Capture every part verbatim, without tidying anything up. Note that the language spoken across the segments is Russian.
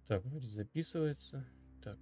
Так, вроде записывается. Так.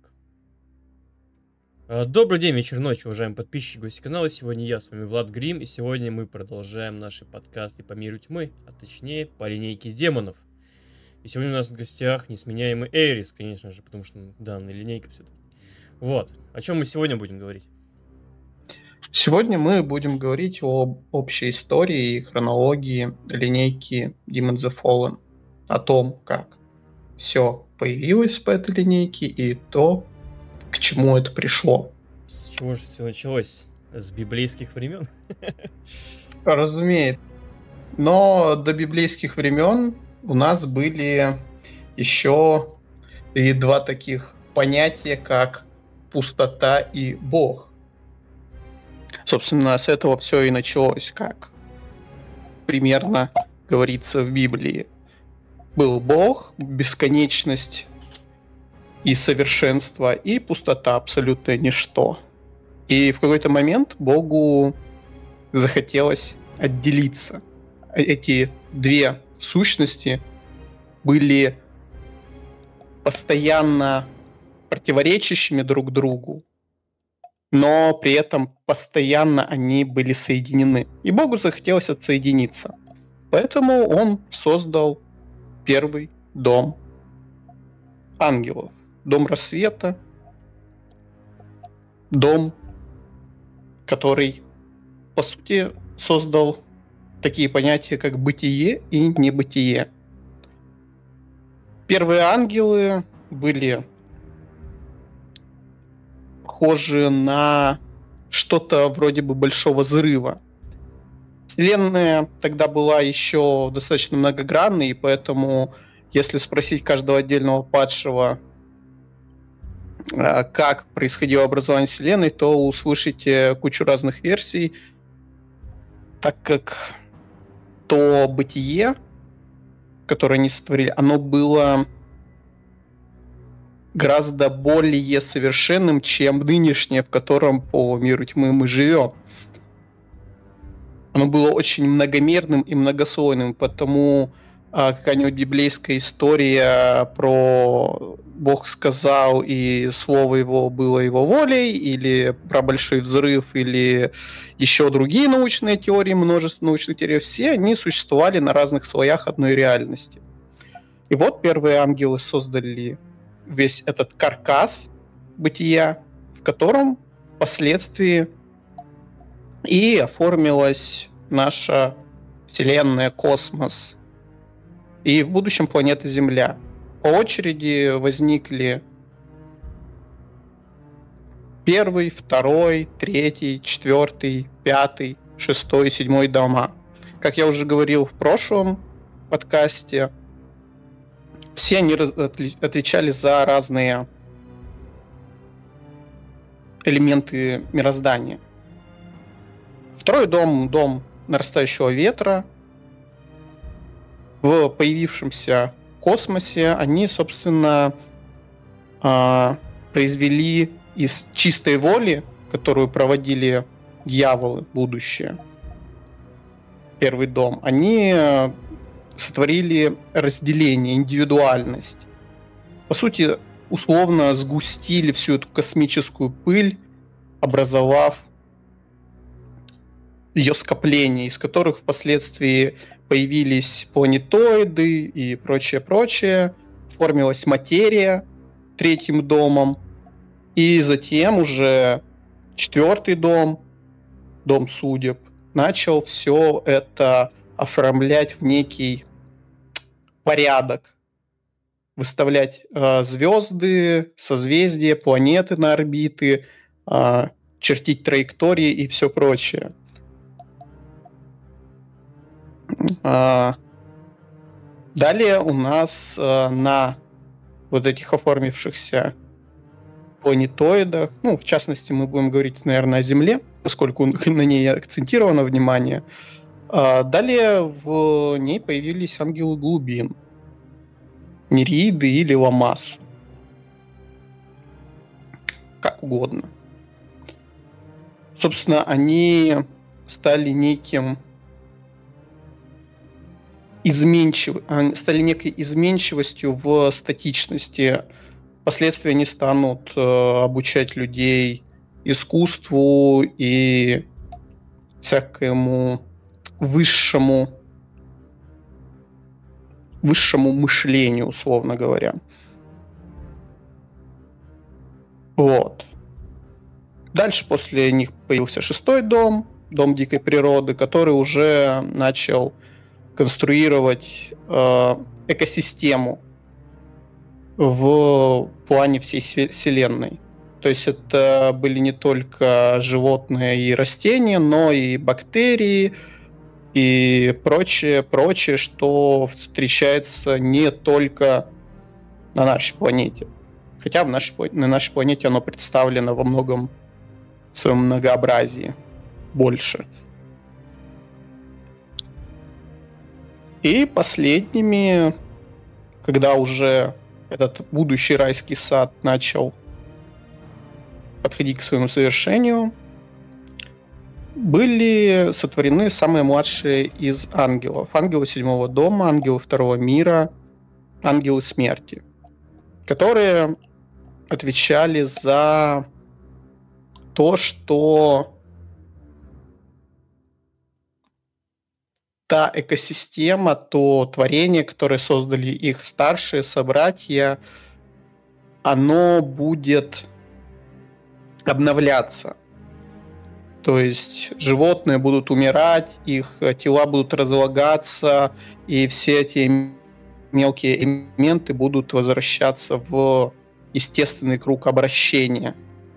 А, Добрый день, вечер, ночь, уважаемые подписчики, гости канала. Сегодня я, с вами Влад Грим, и сегодня мы продолжаем наши подкасты по миру тьмы, а точнее по линейке демонов. И сегодня у нас в гостях несменяемый Эйрис, конечно же, потому что ну, данная линейка все-таки. Вот. О чем мы сегодня будем говорить? Сегодня мы будем говорить об общей истории и хронологии линейки Demon the Fallen, о том, как все появилось по этой линейке и то, к чему это пришло. С чего же все началось? С библейских времен? Разумеется. Но до библейских времен у нас были еще и два таких понятия, как пустота и Бог. Собственно, с этого все и началось, как примерно говорится в Библии. Был Бог, бесконечность и совершенство, и пустота, абсолютное ничто. И в какой-то момент Богу захотелось отделиться. Эти две сущности были постоянно противоречащими друг другу, но при этом постоянно они были соединены. И Богу захотелось отсоединиться. Поэтому он создал первый дом ангелов. Дом рассвета. Дом, который, по сути, создал такие понятия, как бытие и небытие. Первые ангелы были похожи на что-то вроде бы большого взрыва. Вселенная тогда была еще достаточно многогранной, и поэтому, если спросить каждого отдельного падшего, как происходило образование Вселенной, то услышите кучу разных версий, так как то бытие, которое они сотворили, оно было гораздо более совершенным, чем нынешнее, в котором по миру тьмы мы живем. Оно было очень многомерным и многослойным, потому а, какая-нибудь библейская история про Бог сказал, и слово его было его волей, или про большой взрыв, или еще другие научные теории, множество научных теорий, все они существовали на разных слоях одной реальности. И вот первые ангелы создали весь этот каркас бытия, в котором впоследствии и оформилась наша Вселенная, космос, и в будущем планета Земля. По очереди возникли первый, второй, третий, четвертый, пятый, шестой, седьмой дома. Как я уже говорил в прошлом подкасте, все они отвечали за разные элементы мироздания. Второй дом, дом нарастающего ветра. В появившемся космосе они, собственно, произвели из чистой воли, которую проводили дьяволы, будущее, первый дом, они сотворили разделение, индивидуальность. По сути, условно сгустили всю эту космическую пыль, образовав ее скопления, из которых впоследствии появились планетоиды и прочее-прочее. Формилась материя третьим домом. И затем уже четвертый дом, дом судеб, начал все это оформлять в некий порядок. Выставлять э, звезды, созвездия, планеты на орбиты, э, чертить траектории и все прочее. Э, далее у нас э, на вот этих оформившихся планетоидах, ну, в частности, мы будем говорить, наверное, о Земле, поскольку на ней акцентировано внимание. Э, далее в ней появились ангелы глубин. Нереиды или Ламассу. Как угодно. Собственно, они стали неким изменчивы, стали некой изменчивостью в статичности. Впоследствии они станут э, обучать людей искусству и всякому высшему высшему мышлению, условно говоря. Вот. Дальше после них появился шестой дом, дом дикой природы, который уже начал конструировать э, экосистему в плане всей вселенной. То есть это были не только животные и растения, но и бактерии и прочее, прочее, что встречается не только на нашей планете. Хотя в нашей, на нашей планете оно представлено во многом в своем многообразии больше. И последними, когда уже этот будущий райский сад начал подходить к своему совершению, были сотворены самые младшие из ангелов. Ангелы седьмого дома, ангелы второго мира, ангелы смерти, которые отвечали за то, что та экосистема, то творение, которое создали их старшие собратья, оно будет обновляться. То есть животные будут умирать, их тела будут разлагаться, и все эти мелкие элементы будут возвращаться в естественный круг обращения.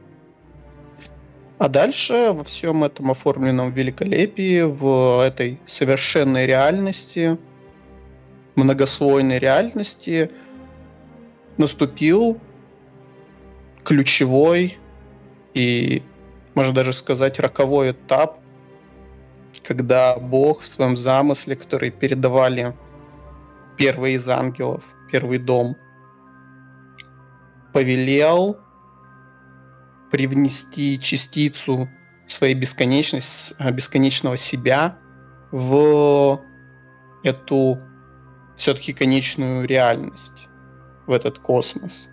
А дальше во всем этом оформленном великолепии, в этой совершенной реальности, многослойной реальности наступил ключевой и, можно даже сказать, роковой этап, когда Бог в своем замысле, который передавали первые из ангелов, первый дом, повелел привнести частицу своей бесконечности, бесконечного себя в эту все-таки конечную реальность, в этот космос.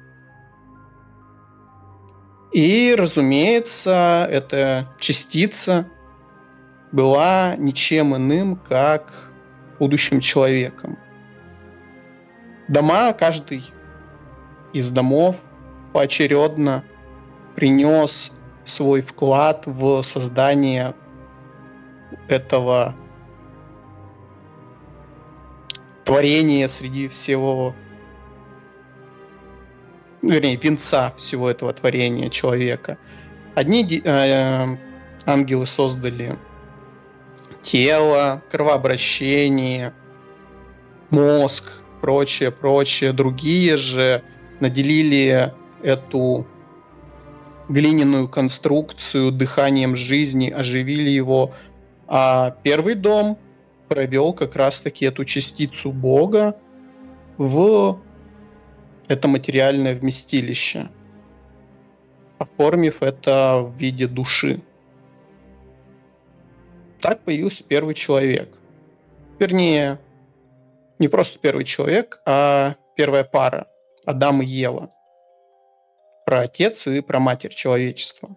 И, разумеется, эта частица была ничем иным, как будущим человеком. Дома, каждый из домов поочередно принес свой вклад в создание этого творения среди всего, вернее, венца всего этого творения человека. Одни э, ангелы создали тело, кровообращение, мозг, прочее, прочее. Другие же наделили эту глиняную конструкцию дыханием жизни, оживили его. А первый дом провел как раз-таки эту частицу Бога в это материальное вместилище, оформив это в виде души. Так появился первый человек. Вернее, не просто первый человек, а первая пара – Адам и Ева. Праотец и праматерь человечества.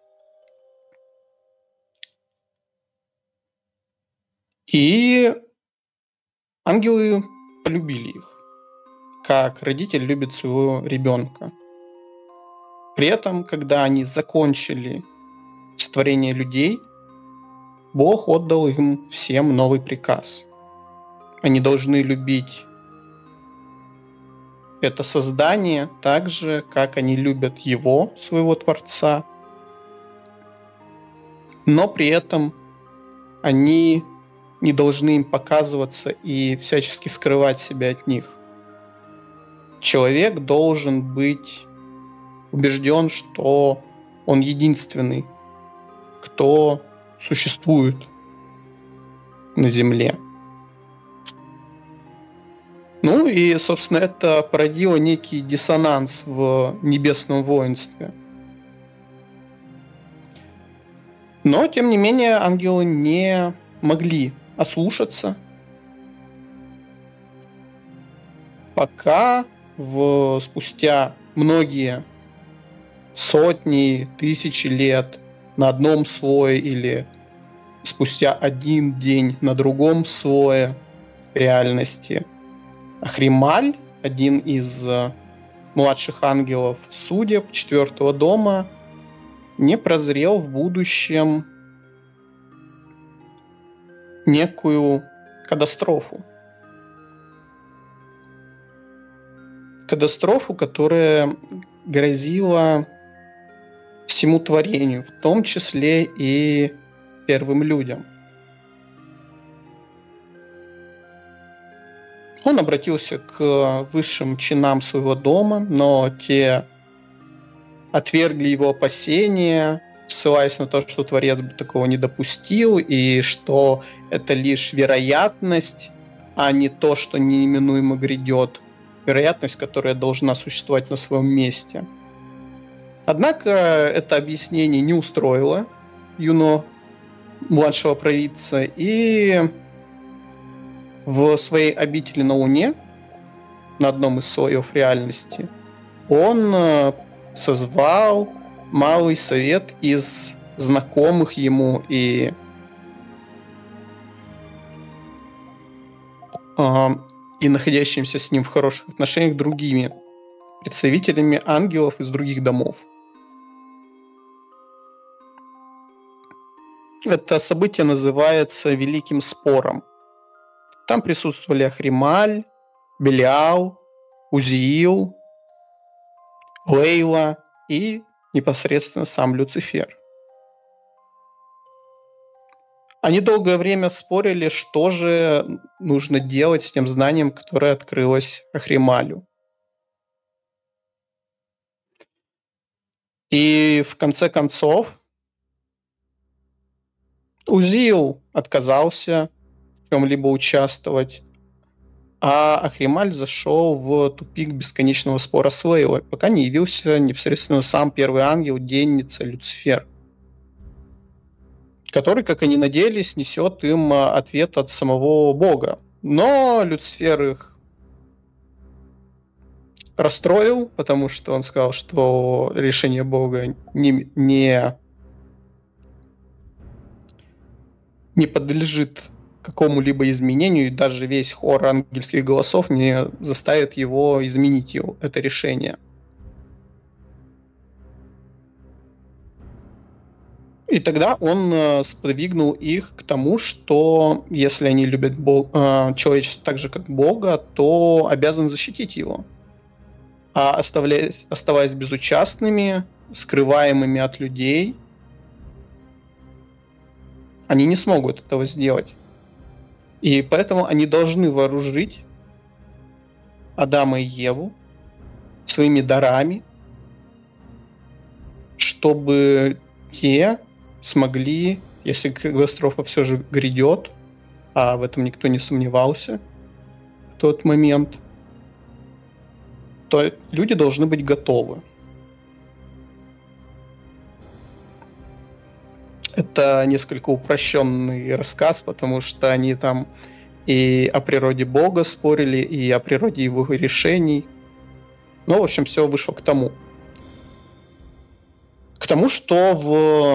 И ангелы полюбили их, как родитель любит своего ребенка. При этом, когда они закончили сотворение людей, Бог отдал им всем новый приказ. Они должны любить это создание так же, как они любят его, своего Творца, но при этом они не должны им показываться и всячески скрывать себя от них. Человек должен быть убежден, что он единственный, кто существует на Земле. Ну и, собственно, это породило некий диссонанс в небесном воинстве. Но, тем не менее, ангелы не могли ослушаться Пока в, спустя многие сотни, тысячи лет на одном слое или спустя один день на другом слое реальности Ахрималь, один из младших ангелов судеб четвертого дома, не прозрел в будущем некую катастрофу. Катастрофу, которая грозила всему творению, в том числе и первым людям. Он обратился к высшим чинам своего дома, но те отвергли его опасения, ссылаясь на то, что Творец бы такого не допустил, и что это лишь вероятность, а не то, что неименуемо грядет. Вероятность, которая должна существовать на своем месте. Однако это объяснение не устроило Юно, младшего провидца, и в своей обители на Луне, на одном из слоев реальности, он созвал малый совет из знакомых ему и э, и находящимся с ним в хороших отношениях другими представителями ангелов из других домов. Это событие называется Великим Спором. Там присутствовали Ахрималь, Белиал, Узиил, Лейла и непосредственно сам Люцифер. Они долгое время спорили, что же нужно делать с тем знанием, которое открылось Ахрималю. И в конце концов Узиил отказался в чем-либо участвовать, а Ахрималь зашел в тупик бесконечного спора с Лейлой, пока не явился непосредственно сам первый ангел, денница Люцифер, который, как они надеялись, несет им ответ от самого Бога. Но Люцифер их расстроил, потому что он сказал, что решение Бога не, не, не подлежит какому-либо изменению, и даже весь хор ангельских голосов не заставит его изменить его, это решение. И тогда он сподвигнул их к тому, что если они любят Бог, человечество так же, как Бога, то обязан защитить его. А оставляясь, оставаясь безучастными, скрываемыми от людей, они не смогут этого сделать. И поэтому они должны вооружить Адама и Еву своими дарами, чтобы те смогли, если катастрофа все же грядет, а в этом никто не сомневался в тот момент, то люди должны быть готовы. Это несколько упрощенный рассказ, потому что они там и о природе Бога спорили, и о природе его решений. Ну, в общем, все вышло к тому. К тому, что в,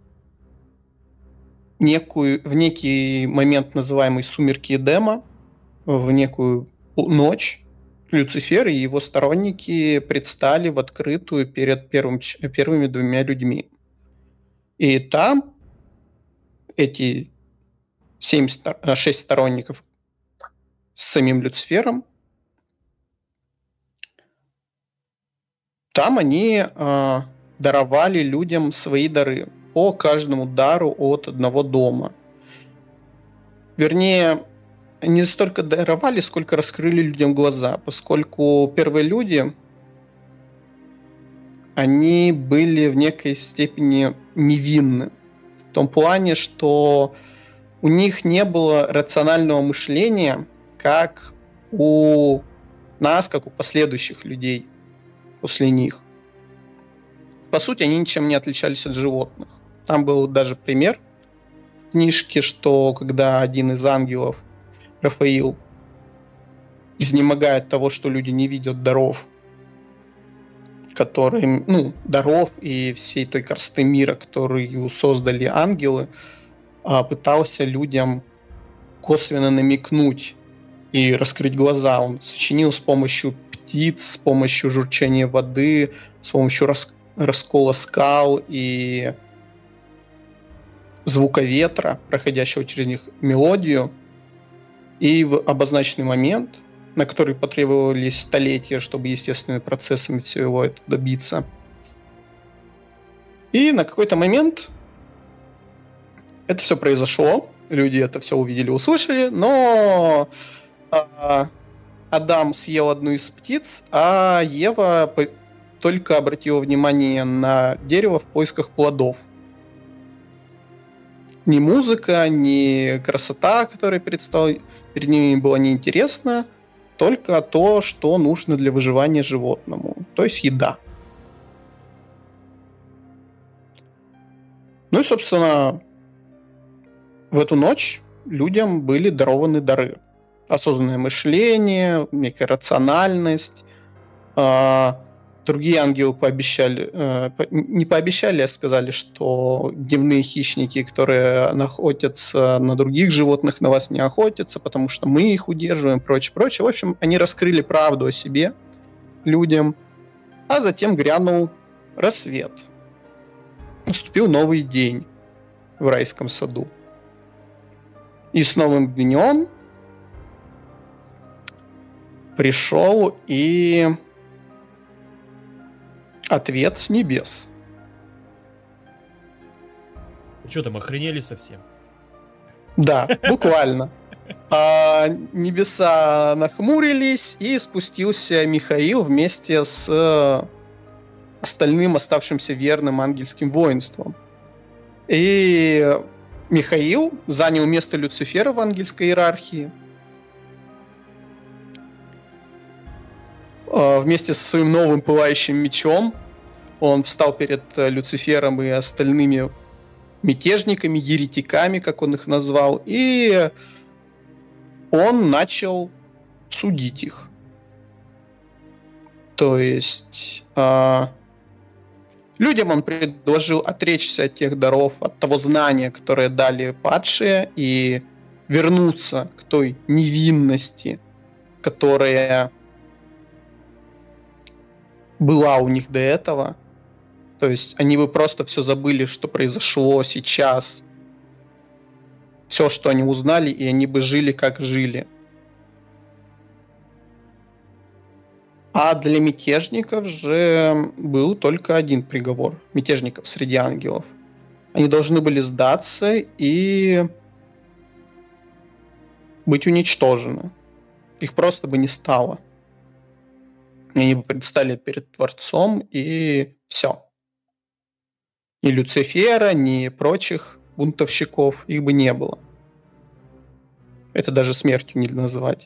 некую, в некий момент, называемый «Сумерки Эдема», в некую ночь, Люцифер и его сторонники предстали в открытую перед первым, первыми двумя людьми. И там эти семь, шесть сторонников с самим Люцифером, там они э, даровали людям свои дары, по каждому дару от одного дома. Вернее, не столько даровали, сколько раскрыли людям глаза, поскольку первые люди, они были в некой степени невинны. В том плане, что у них не было рационального мышления, как у нас, как у последующих людей после них. По сути, они ничем не отличались от животных. Там был даже пример в книжке, что когда один из ангелов, Рафаил, изнемогая от того, что люди не видят даров, которые, ну, даров и всей той красоты мира, которую создали ангелы, пытался людям косвенно намекнуть и раскрыть глаза. Он сочинил с помощью птиц, с помощью журчания воды, с помощью рас- раскола скал и звука ветра, проходящего через них, мелодию. И в обозначенный момент, на который потребовались столетия, чтобы естественными процессами всего это добиться. И на какой-то момент это все произошло, люди это все увидели, услышали, но а, Адам съел одну из птиц, а Ева по- только обратила внимание на дерево в поисках плодов. Ни музыка, ни красота, которая предстала перед ними, была неинтересна, только то, что нужно для выживания животному, то есть еда. Ну и, собственно, в эту ночь людям были дарованы дары. Осознанное мышление, некая рациональность. Другие ангелы пообещали, не пообещали, а сказали, что дневные хищники, которые охотятся на других животных, на вас не охотятся, потому что мы их удерживаем, прочее, прочее. В общем, они раскрыли правду о себе людям, а затем грянул рассвет. Наступил новый день в райском саду. И с новым днем пришел и ответ с небес. Что там, охренели совсем? Да, буквально. А, небеса нахмурились, и спустился Михаил вместе с остальным оставшимся верным ангельским воинством. И Михаил занял место Люцифера в ангельской иерархии. Вместе со своим новым пылающим мечом он встал перед Люцифером и остальными мятежниками, еретиками, как он их назвал, и он начал судить их. То есть э, людям он предложил отречься от тех даров, от того знания, которое дали падшие, и вернуться к той невинности, которая была у них до этого. То есть они бы просто все забыли, что произошло сейчас. Все, что они узнали, и они бы жили, как жили. А для мятежников же был только один приговор. Мятежников среди ангелов. Они должны были сдаться и быть уничтожены. Их просто бы не стало. Они бы предстали перед Творцом, и все. Ни Люцифера, ни прочих бунтовщиков их бы не было. Это даже смертью не назвать.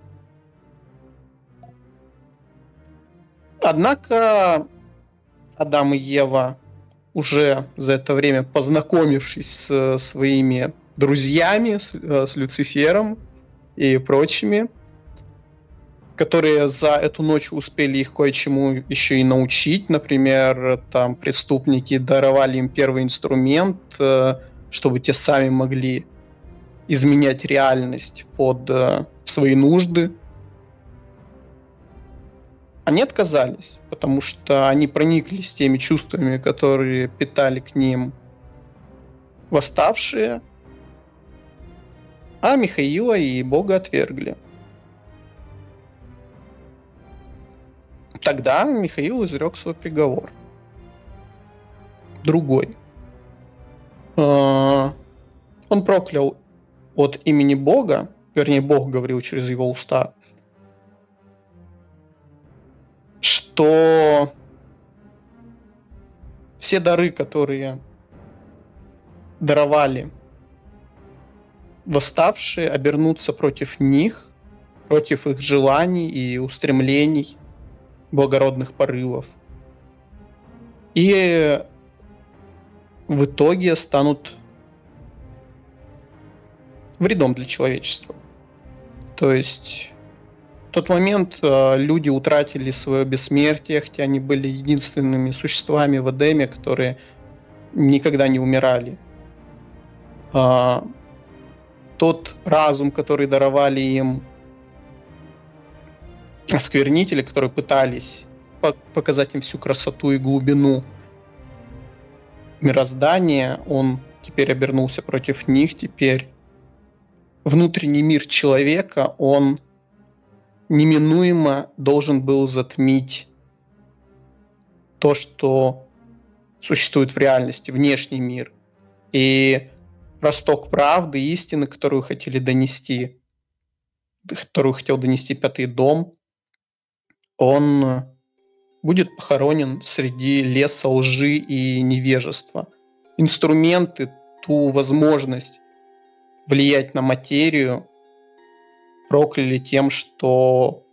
Однако Адам и Ева, уже за это время познакомившись с своими друзьями, с, с Люцифером и прочими, которые за эту ночь успели их кое-чему еще и научить. Например, там преступники даровали им первый инструмент, чтобы те сами могли изменять реальность под свои нужды. Они отказались, потому что они прониклись теми чувствами, которые питали к ним восставшие, а Михаила и Бога отвергли. Тогда Михаил изрек свой приговор. Другой. Он проклял от имени Бога, вернее, Бог говорил через его уста, что все дары, которые даровали восставшие, обернутся против них, против их желаний и устремлений, благородных порывов. И в итоге станут вредом для человечества. То есть тот момент э, люди утратили свое бессмертие, хотя они были единственными существами в Эдеме, которые никогда не умирали. А, тот разум, который даровали им осквернители, которые пытались по- показать им всю красоту и глубину мироздания, он теперь обернулся против них. Теперь внутренний мир человека, он неминуемо должен был затмить то, что существует в реальности, внешний мир. И росток правды, истины, которую хотели донести, которую хотел донести Пятый дом, он будет похоронен среди леса лжи и невежества. Инструменты, ту возможность влиять на материю прокляли тем, что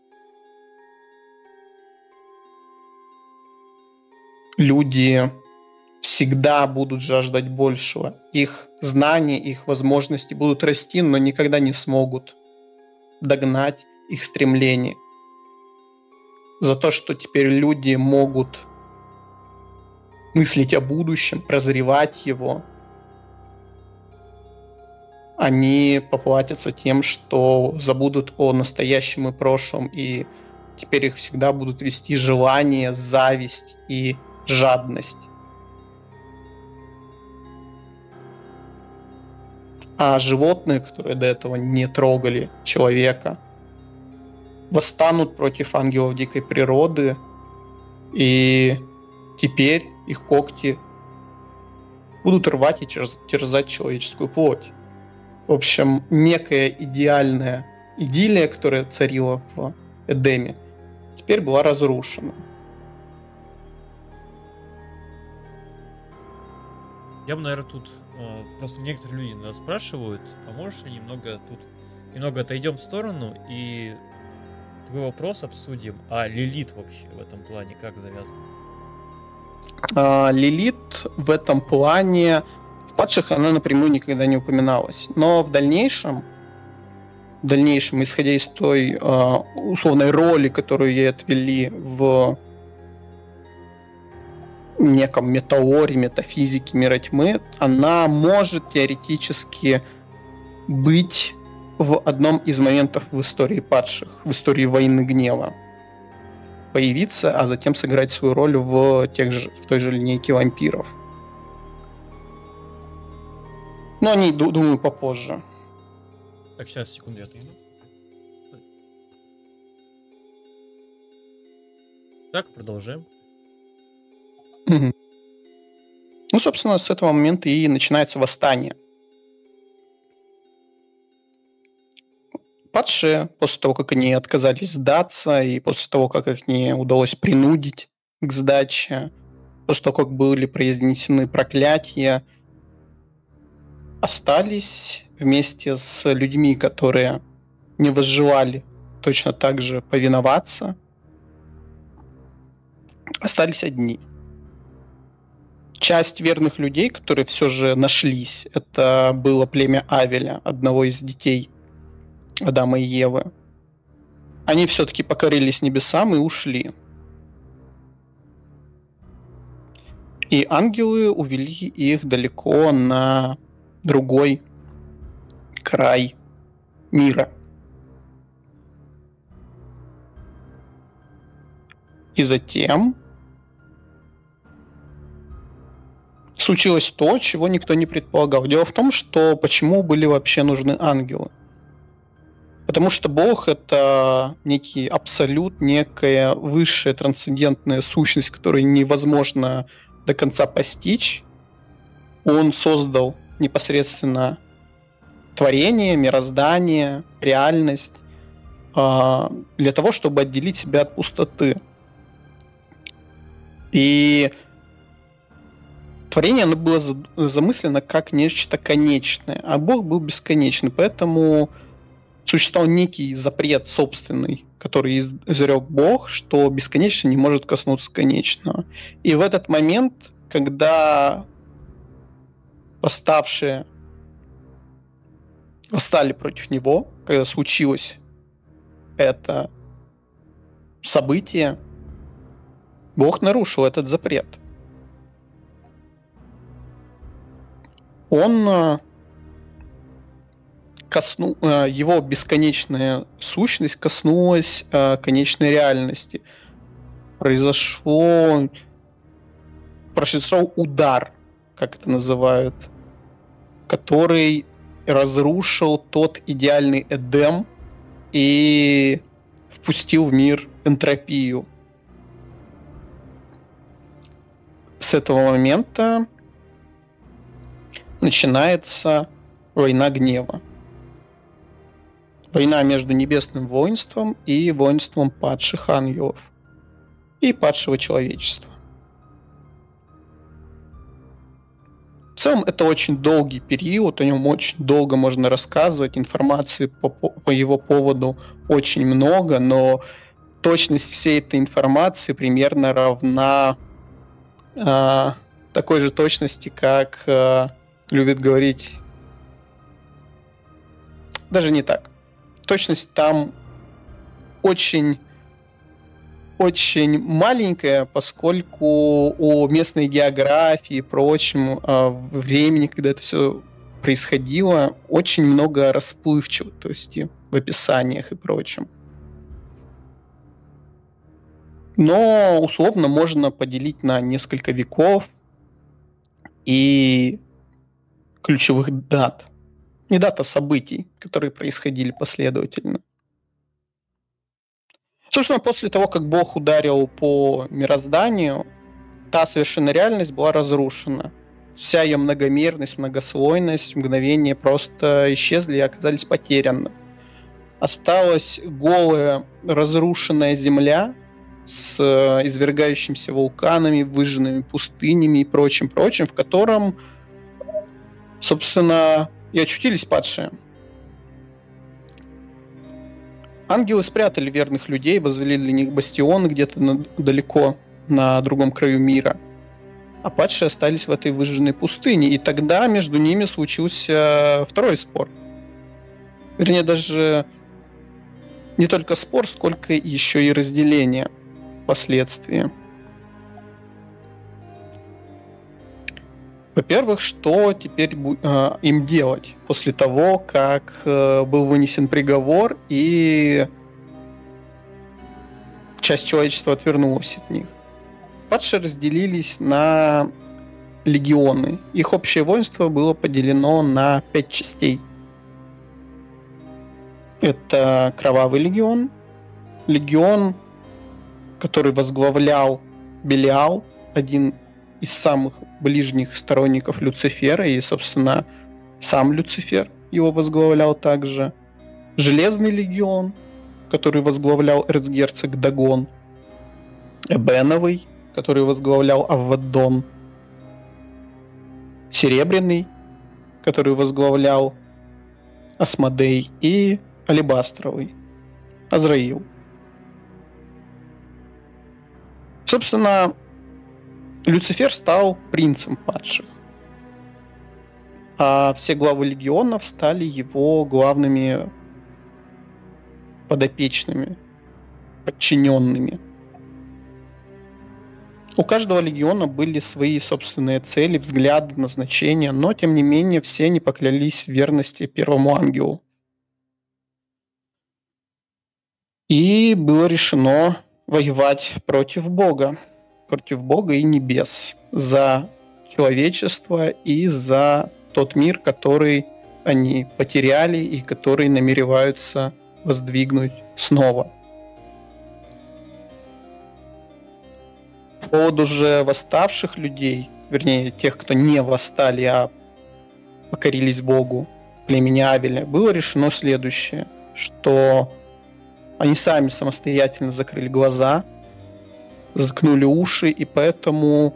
люди всегда будут жаждать большего. Их знания, их возможности будут расти, но никогда не смогут догнать их стремление. За то, что теперь люди могут мыслить о будущем, прозревать его, они поплатятся тем, что забудут о настоящем и прошлом, и теперь их всегда будут вести желание, зависть и жадность. А животные, которые до этого не трогали человека, восстанут против ангелов дикой природы, и теперь их когти будут рвать и терзать человеческую плоть. В общем, некая идеальная идиллия, которая царила в Эдеме, теперь была разрушена. Я бы, наверное, тут э, просто некоторые люди нас спрашивают, а можешь ли немного тут немного отойдем в сторону и твой вопрос обсудим, а Лилит вообще в этом плане как завязан? А, Лилит в этом плане в падших она напрямую никогда не упоминалась, но в дальнейшем, в дальнейшем, исходя из той э, условной роли, которую ей отвели в неком метаоре, метафизике мира тьмы, она может теоретически быть в одном из моментов в истории падших, в истории войны гнева, появиться, а затем сыграть свою роль в, тех же, в той же линейке вампиров. Но о ней, думаю, попозже. Так, сейчас, секунду, я отойду. Так, продолжаем. Угу. Ну, собственно, с этого момента и начинается восстание. Падшие, после того, как они отказались сдаться, и после того, как их не удалось принудить к сдаче, после того, как были произнесены проклятия, остались вместе с людьми, которые не возжелали точно так же повиноваться, остались одни. Часть верных людей, которые все же нашлись, это было племя Авеля, одного из детей Адама и Евы. Они все-таки покорились небесам и ушли. И ангелы увели их далеко на другой край мира. И затем случилось то, чего никто не предполагал. Дело в том, что почему были вообще нужны ангелы? Потому что Бог — это некий абсолют, некая высшая трансцендентная сущность, которую невозможно до конца постичь. Он создал непосредственно творение, мироздание, реальность э, для того, чтобы отделить себя от пустоты. И творение, оно было замыслено как нечто конечное, а Бог был бесконечный, поэтому существовал некий запрет собственный, который изрек Бог, что бесконечно не может коснуться конечного. И в этот момент, когда восставшие восстали против него, когда случилось это событие, Бог нарушил этот запрет. Он косну... его бесконечная сущность коснулась конечной реальности. Произошел, произошел удар, как это называют, который разрушил тот идеальный Эдем и впустил в мир энтропию. С этого момента начинается война гнева. Война между небесным воинством и воинством падших ангелов и падшего человечества. В целом это очень долгий период, о нем очень долго можно рассказывать, информации по, по его поводу очень много, но точность всей этой информации примерно равна э, такой же точности, как э, любит говорить... Даже не так. Точность там очень... очень маленькая, поскольку у местной географии и прочем времени, когда это все происходило, очень много расплывчатости в описаниях и прочем. Но условно можно поделить на несколько веков и ключевых дат. Не дат, а событий, которые происходили последовательно. Собственно, после того, как Бог ударил по мирозданию, та совершенная реальность была разрушена. Вся ее многомерность, многослойность в мгновение просто исчезли и оказались потеряны. Осталась голая, разрушенная земля с извергающимися вулканами, выжженными пустынями и прочим-прочим, в котором, собственно, и очутились падшие. Ангелы спрятали верных людей, возвели для них бастионы где-то на, далеко на другом краю мира. А падшие остались в этой выжженной пустыне. И тогда между ними случился второй спор. Вернее, даже не только спор, сколько еще и разделение впоследствии. Во-первых, что теперь э, им делать после того, как э, был вынесен приговор и часть человечества отвернулась от них? Падшие разделились на легионы. Их общее воинство было поделено на пять частей. Это Кровавый легион, легион, который возглавлял Белиал, один из самых ближних сторонников Люцифера, и, собственно, сам Люцифер его возглавлял также. Железный легион, который возглавлял эрцгерцог Дагон. Эбеновый, который возглавлял Авваддон. Серебряный, который возглавлял Асмодей. И Алебастровый, Азраил. Собственно, Люцифер стал принцем падших, а все главы легионов стали его главными подопечными, подчиненными. У каждого легиона были свои собственные цели, взгляды, назначения, но, тем не менее, все они поклялись в верности первому ангелу. И было решено воевать против Бога. против Бога и небес, за человечество и за тот мир, который они потеряли и который намереваются воздвигнуть снова. По поводу же восставших людей, вернее, тех, кто не восстали, а покорились Богу, племени Авеля, было решено следующее, что они сами самостоятельно закрыли глаза, заткнули уши, и поэтому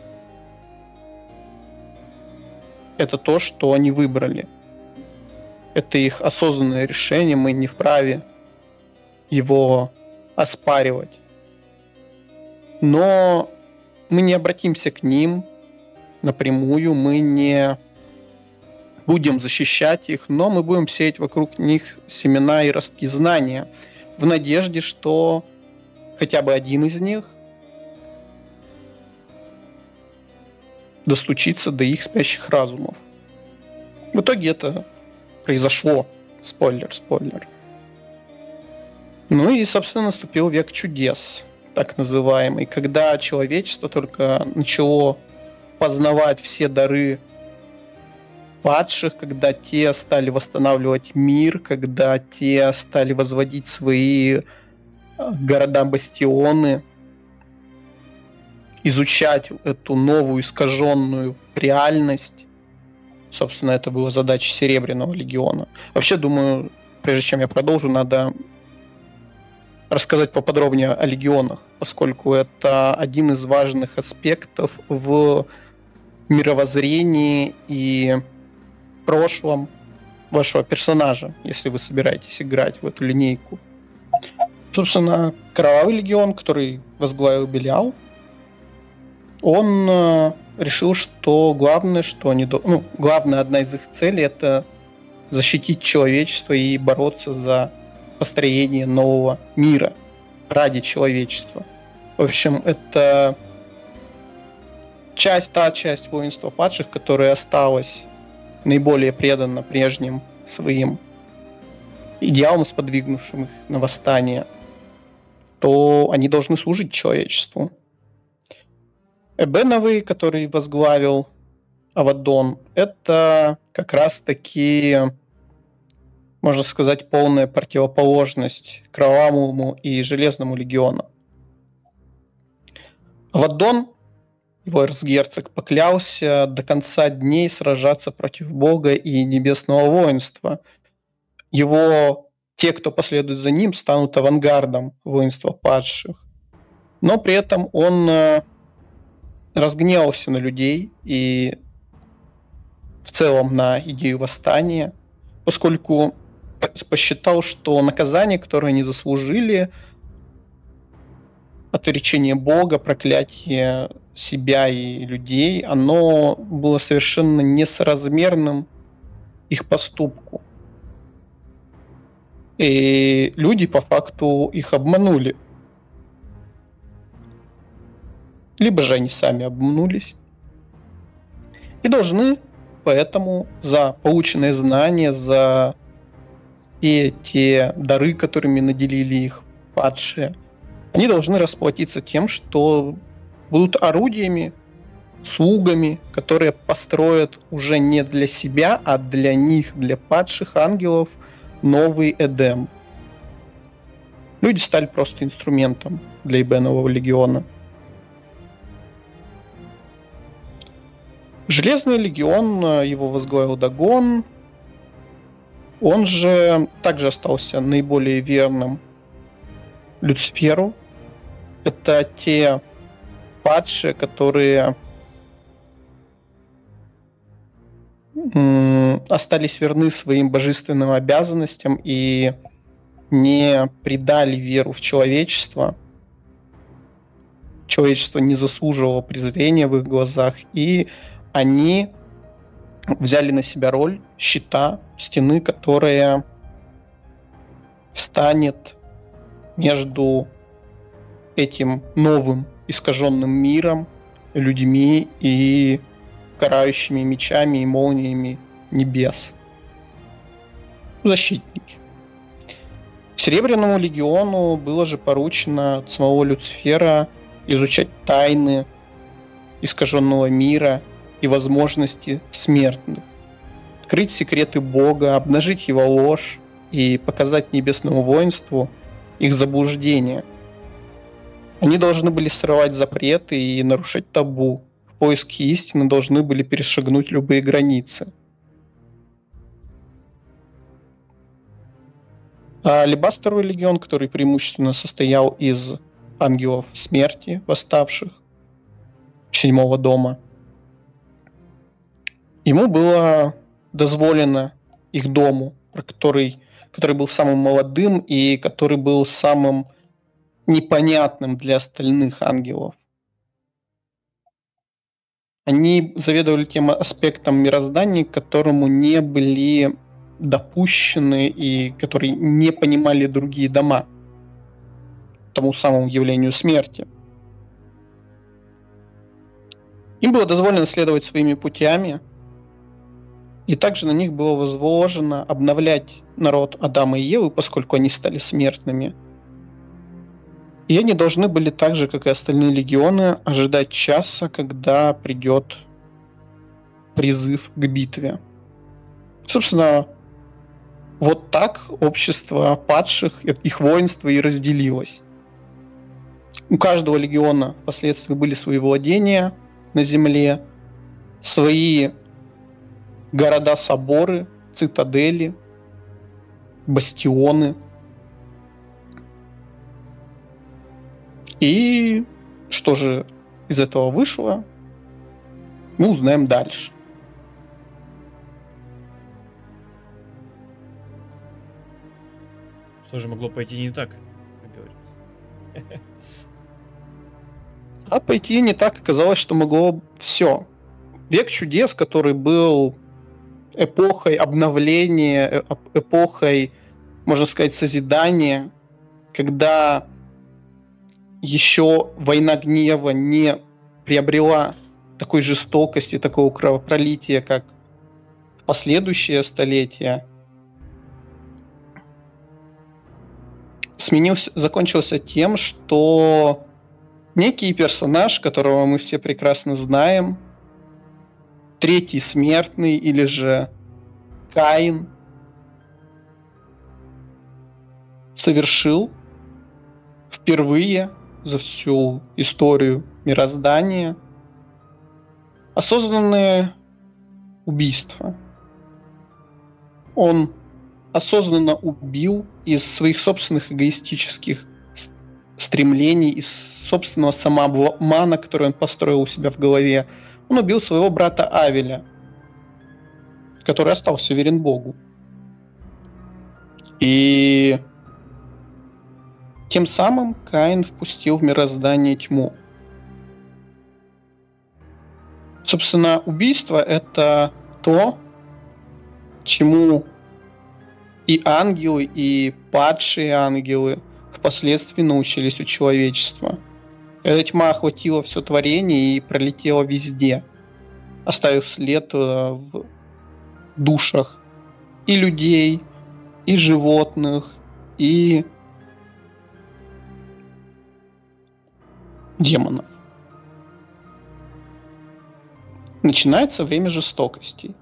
это то, что они выбрали. Это их осознанное решение, мы не вправе его оспаривать. Но мы не обратимся к ним напрямую, мы не будем защищать их, но мы будем сеять вокруг них семена и ростки знания в надежде, что хотя бы один из них достучиться до их спящих разумов. В итоге это произошло. Спойлер, спойлер. Ну и, собственно, наступил век чудес, так называемый, когда человечество только начало познавать все дары падших, когда те стали восстанавливать мир, когда те стали возводить свои города-бастионы, изучать эту новую искаженную реальность. Собственно, это была задача Серебряного легиона. Вообще, думаю, прежде чем я продолжу, надо рассказать поподробнее о легионах, поскольку это один из важных аспектов в мировоззрении и прошлом вашего персонажа, если вы собираетесь играть в эту линейку. Собственно, Кровавый легион, который возглавил Белиал, он э, решил, что главное, что они... До... Ну, главная одна из их целей — это защитить человечество и бороться за построение нового мира ради человечества. В общем, это часть, та часть воинства падших, которая осталась наиболее предана прежним своим идеалам, сподвигнувшим их на восстание, то они должны служить человечеству. Эбеновый, который возглавил Авадон, это как раз-таки, можно сказать, полная противоположность Кровавому и Железному легиону. Авадон, его эрцгерцог, поклялся до конца дней сражаться против Бога и Небесного воинства. Его, те, кто последует за ним, станут авангардом воинства падших. Но при этом он разгневался на людей и в целом на идею восстания, поскольку посчитал, что наказание, которое они заслужили, отречение Бога, проклятие себя и людей, оно было совершенно несоразмерным их поступку. И люди по факту их обманули. Либо же они сами обманулись. И должны поэтому за полученные знания, за все те дары, которыми наделили их падшие, они должны расплатиться тем, что будут орудиями, слугами, которые построят уже не для себя, а для них, для падших ангелов, новый Эдем. Люди стали просто инструментом для Эбенового легиона. Железный легион, его возглавил Дагон. Он же также остался наиболее верным Люциферу. Это те падшие, которые м- остались верны своим божественным обязанностям и не предали веру в человечество. Человечество не заслуживало презрения в их глазах, и они взяли на себя роль щита, стены, которая встанет между этим новым искаженным миром, людьми и карающими мечами и молниями небес. Защитники. Серебряному легиону было же поручено от самого Люцифера изучать тайны искаженного мира и возможности смертных, открыть секреты Бога, обнажить его ложь и показать небесному воинству их заблуждения. Они должны были срывать запреты и нарушать табу. В поиске истины должны были перешагнуть любые границы. А Алебастровый легион, который преимущественно состоял из ангелов смерти, восставших седьмого дома, ему было дозволено их дому, который, который был самым молодым и который был самым непонятным для остальных ангелов. Они заведовали тем аспектом мироздания, к которому не были допущены и которые не понимали другие дома. тому самому явлению смерти. Им было дозволено следовать своими путями, и также на них было возложено обновлять народ Адама и Евы, поскольку они стали смертными. И они должны были так же, как и остальные легионы, ожидать часа, когда придет призыв к битве. Собственно, вот так общество падших, их воинство и разделилось. У каждого легиона впоследствии были свои владения на земле, свои города-соборы, цитадели, бастионы. И что же из этого вышло, мы узнаем дальше. Что же могло пойти не так, как говорится? А пойти не так оказалось, что могло все. Век чудес, который был эпохой обновления, эпохой, можно сказать, созидания, когда еще война гнева не приобрела такой жестокости, такого кровопролития, как в последующие столетия, сменился, закончился тем, что некий персонаж, которого мы все прекрасно знаем, Третий Смертный или же Каин, совершил впервые за всю историю мироздания осознанное убийство. Он осознанно убил из своих собственных эгоистических стремлений, из собственного самообмана, который он построил у себя в голове. Он убил своего брата Авеля, который остался верен Богу. И тем самым Каин впустил в мироздание тьму. Собственно, убийство — это то, чему и ангелы, и падшие ангелы впоследствии научились у человечества. Эта тьма охватила все творение и пролетела везде, оставив след в душах и людей, и животных, и демонов. Начинается время жестокостей.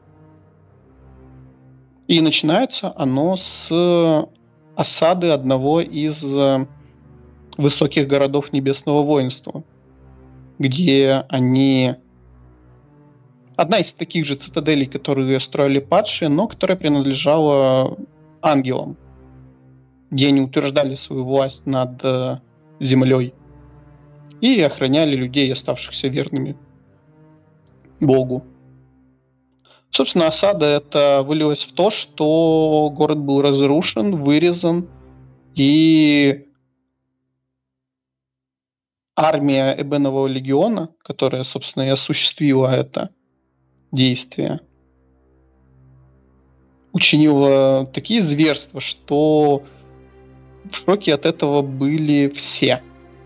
И начинается оно с осады одного из высоких городов Небесного Воинства, где они... Одна из таких же цитаделей, которые строили падшие, но которая принадлежала ангелам, где они утверждали свою власть над землей и охраняли людей, оставшихся верными Богу. Собственно, осада это вылилась в то, что город был разрушен, вырезан, и армия Эбенового легиона, которая, собственно, и осуществила это действие, учинила такие зверства, что в шоке от этого были все.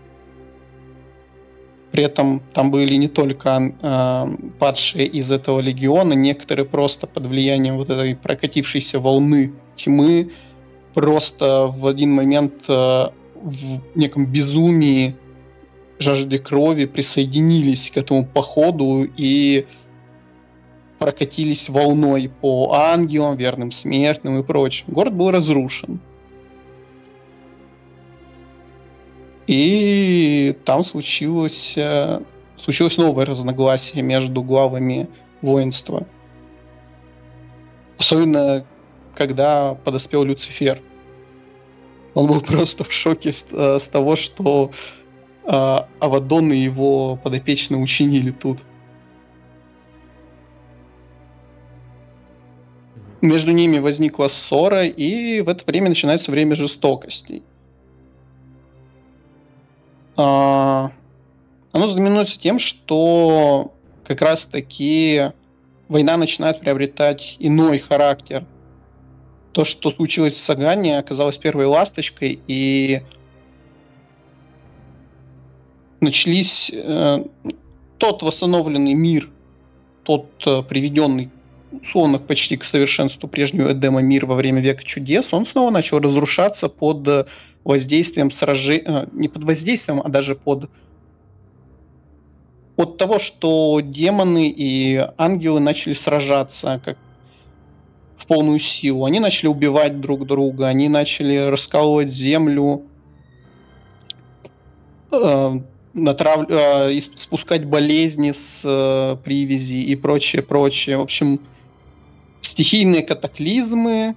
При этом там были не только э, падшие из этого легиона, некоторые просто под влиянием вот этой прокатившейся волны тьмы просто в один момент э, в неком безумии, жажде крови присоединились к этому походу и прокатились волной по ангелам, верным смертным и прочим. Город был разрушен. И там случилось, случилось новое разногласие между главами воинства. Особенно, когда подоспел Люцифер. Он был просто в шоке с, с того, что э, Авадон и его подопечные учинили тут. Между ними возникла ссора, и в это время начинается время жестокостей. Оно знаменуется тем, что как раз-таки война начинает приобретать иной характер. То, что случилось в Сагане, оказалось первой ласточкой, и начались э, тот восстановленный мир, тот э, приведенный условно почти к совершенству прежнего Эдема мир во время Века чудес, он снова начал разрушаться под воздействием сражений, не под воздействием, а даже под от того, что демоны и ангелы начали сражаться как в полную силу. Они начали убивать друг друга, они начали раскалывать землю, э, натрав... э, спускать болезни с э, привязи и прочее, прочее. В общем, стихийные катаклизмы,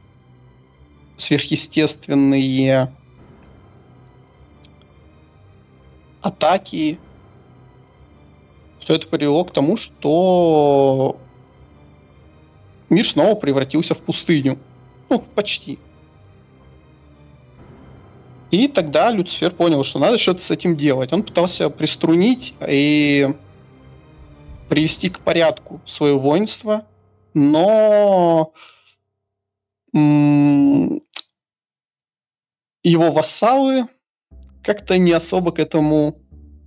сверхъестественные атаки. Все это привело к тому, что мир снова превратился в пустыню. Ну, почти. И тогда Люцифер понял, что надо что-то с этим делать. Он пытался приструнить и привести к порядку свое воинство, но м- его вассалы как-то не особо к этому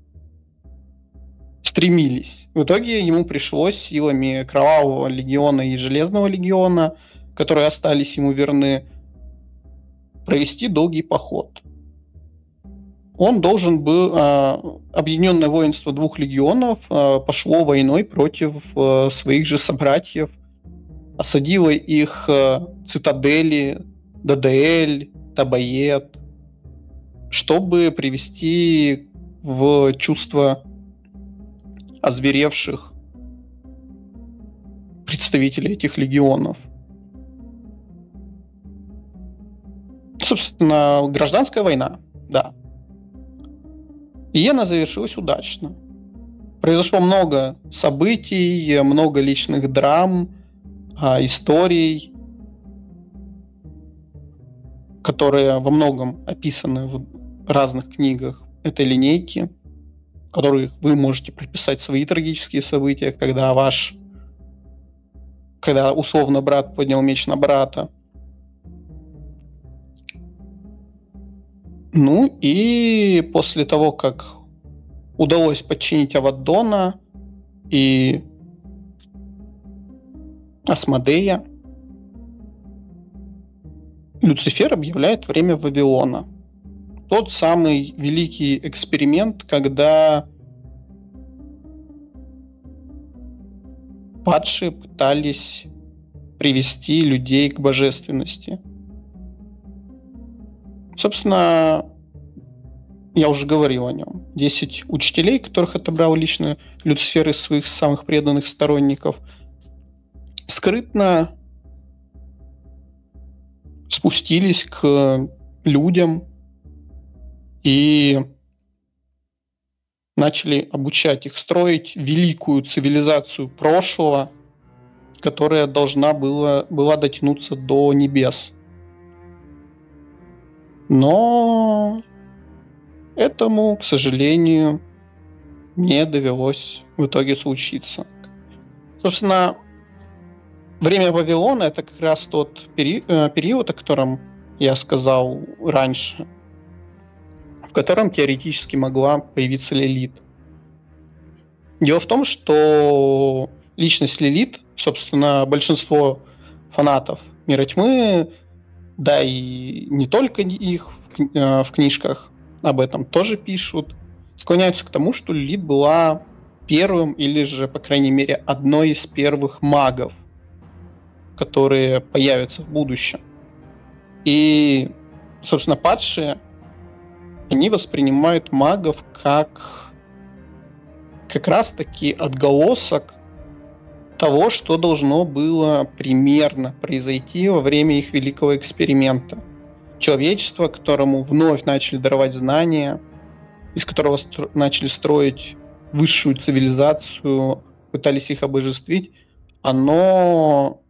стремились. В итоге ему пришлось силами Кровавого легиона и Железного легиона, которые остались ему верны, провести долгий поход. Он должен был... Э, объединенное воинство двух легионов э, пошло войной против э, своих же собратьев, осадило их э, цитадели, Дадаэль, Табает, чтобы привести в чувство озверевших представителей этих легионов. Собственно, гражданская война, да. И она завершилась удачно. Произошло много событий, много личных драм, историй, которые во многом описаны в разных книгах этой линейки, в которых вы можете прописать свои трагические события, когда ваш, когда условно брат поднял меч на брата. Ну и после того, как удалось подчинить Аваддона и Асмодея, Люцифер объявляет время Вавилона. Тот самый великий эксперимент, когда падшие пытались привести людей к божественности. Собственно, я уже говорил о нем. Десять учителей, которых отобрал лично Люцифер из своих самых преданных сторонников, скрытно спустились к людям и начали обучать их строить великую цивилизацию прошлого, которая должна была, была дотянуться до небес. Но этому, к сожалению, не довелось в итоге случиться. Собственно, время Вавилона — это как раз тот пери- период, о котором я сказал раньше, в котором теоретически могла появиться Лилит. Дело в том, что личность Лилит, собственно, большинство фанатов Мира Тьмы, да и не только их в, в книжках об этом тоже пишут, склоняются к тому, что Лилит была первым или же, по крайней мере, одной из первых магов, которые появятся в будущем. И, собственно, падшие, они воспринимают магов как как раз-таки отголосок того, что должно было примерно произойти во время их великого эксперимента. Человечество, которому вновь начали даровать знания, из которого стро- начали строить высшую цивилизацию, пытались их обожествить, оно